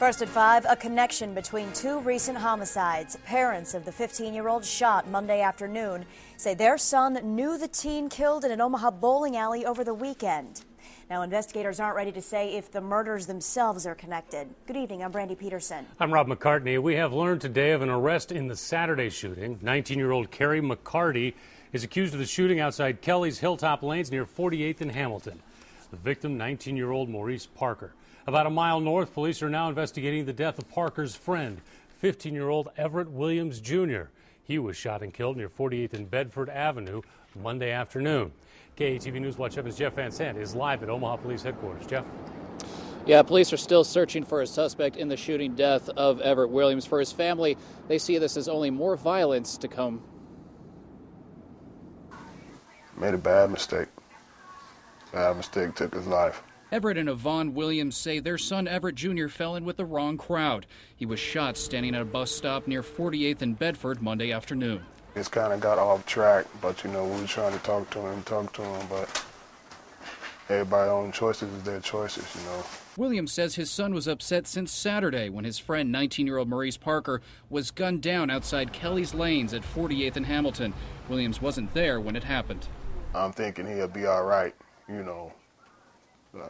First at 5, a connection between two recent homicides. Parents of the 15-year-old shot Monday afternoon say their son knew the teen killed in an Omaha bowling alley over the weekend. Now, investigators aren't ready to say if the murders themselves are connected. Good evening, I'm Brandy Peterson. I'm Rob McCartney. We have learned today of an arrest in the Saturday shooting. 19-year-old Carrie McCarty is accused of the shooting outside Kelly's Hilltop Lanes near 48th and Hamilton. The victim, 19-year-old Maurice Parker. About a mile north, police are now investigating the death of Parker's friend, 15-year-old Everett Williams, Jr. He was shot and killed near 48th and Bedford Avenue Monday afternoon. KATV News Watch 7's Jeff Van Sant is live at Omaha Police Headquarters. Jeff? Yeah, police are still searching for a suspect in the shooting death of Everett Williams. For his family, they see this as only more violence to come. Made a bad mistake. Bad mistake, took his life. Everett and Yvonne Williams say their son Everett Jr. fell in with the wrong crowd. He was shot standing at a bus stop near 48th and Bedford Monday afternoon. It's kind of got off track, but we were trying to talk to him, but everybody's own choices is their choices, Williams says his son was upset since Saturday when his friend, 19-year-old Maurice Parker, was gunned down outside Kelly's Lanes at 48th and Hamilton. Williams wasn't there when it happened. I'm thinking he'll be all right, but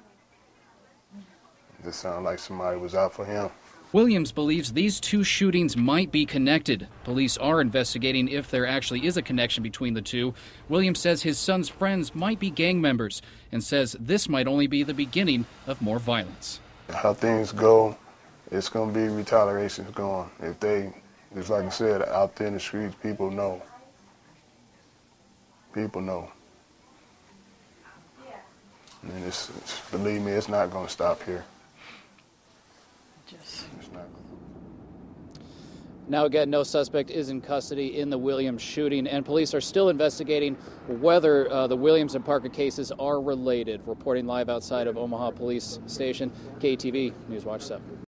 it sounded like somebody was out for him. Williams believes these two shootings might be connected. Police are investigating if there actually is a connection between the two. Williams says his son's friends might be gang members and says this might only be the beginning of more violence. How things go, it's going to be retaliations going. Just like I said, out there in the streets, people know. People know. And believe me, it's not going to stop here. It's not. Now again, no suspect is in custody in the Williams shooting, and police are still investigating whether the Williams and Parker cases are related. Reporting live outside of Omaha Police Station, KATV News Watch 7.